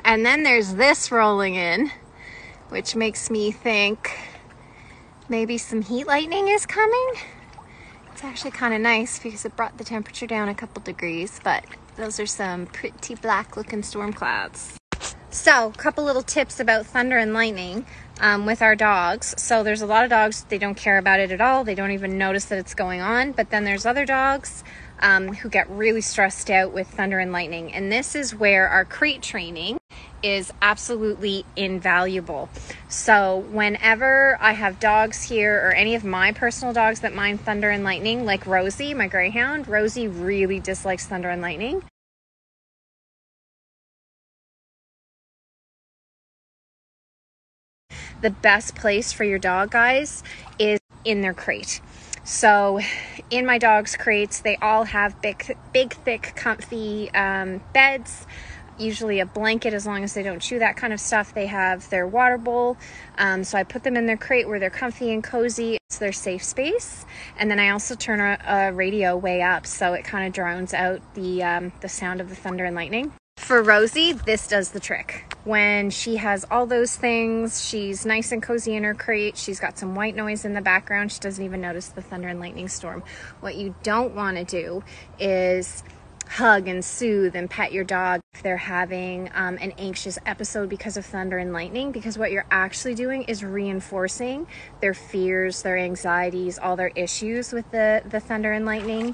And then there's this rolling in, which makes me think maybe some heat lightning is coming. It's actually kind of nice because it brought the temperature down a couple degrees, but those are some pretty black looking storm clouds. So, a couple little tips about thunder and lightning with our dogs. So there's a lot of dogs, they don't care about it at all. They don't even notice that it's going on. But then there's other dogs who get really stressed out with thunder and lightning. And this is where our crate training is absolutely invaluable. So whenever I have dogs here, or any of my personal dogs that mind thunder and lightning, like Rosie, my greyhound, Rosie really dislikes thunder and lightning. The best place for your dog, guys, is in their crate. So in my dog's crates, they all have big, thick, comfy beds, usually a blanket as long as they don't chew that kind of stuff. They have their water bowl. So I put them in their crate where they're comfy and cozy. It's their safe space. And then I also turn a radio way up so it kind of drowns out the sound of the thunder and lightning. For Rosie, this does the trick. When she has all those things, she's nice and cozy in her crate. She's got some white noise in the background. She doesn't even notice the thunder and lightning storm. What you don't want to do is hug and soothe and pet your dog if they're having an anxious episode because of thunder and lightning, because what you're actually doing is reinforcing their fears, their anxieties, all their issues with the thunder and lightning.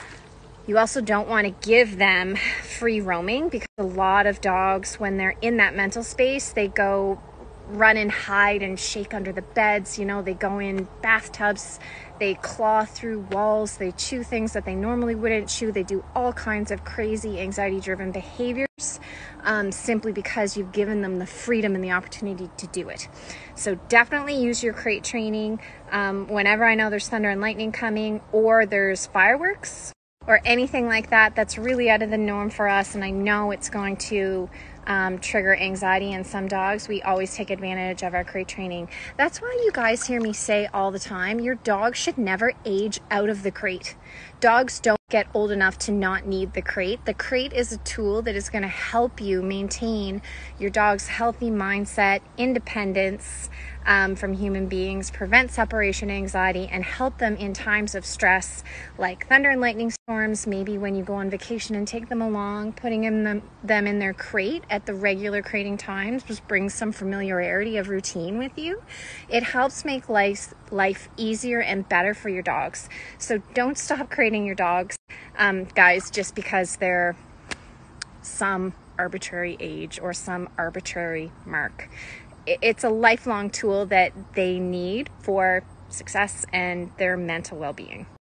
You also don't want to give them free roaming, because a lot of dogs, when they're in that mental space, they go run and hide and shake under the beds. You know, they go in bathtubs, they claw through walls, they chew things that they normally wouldn't chew. They do all kinds of crazy anxiety-driven behaviors simply because you've given them the freedom and the opportunity to do it. So definitely use your crate training whenever I know there's thunder and lightning coming, or there's fireworks, or anything like that that's really out of the norm for us, and I know it's going to trigger anxiety in some dogs. We always take advantage of our crate training. That's why you guys hear me say all the time, your dog should never age out of the crate. Dogs don't get old enough to not need the crate. The crate is a tool that is going to help you maintain your dog's healthy mindset, independence from human beings, prevent separation anxiety, and help them in times of stress like thunder and lightning storms. Maybe when you go on vacation and take them along, putting them in their crate at the regular crating times just brings some familiarity of routine with you. It helps make life easier and better for your dogs. So don't stop crating your dogs, guys, just because they're some arbitrary age or some arbitrary mark. It's a lifelong tool that they need for success and their mental well-being.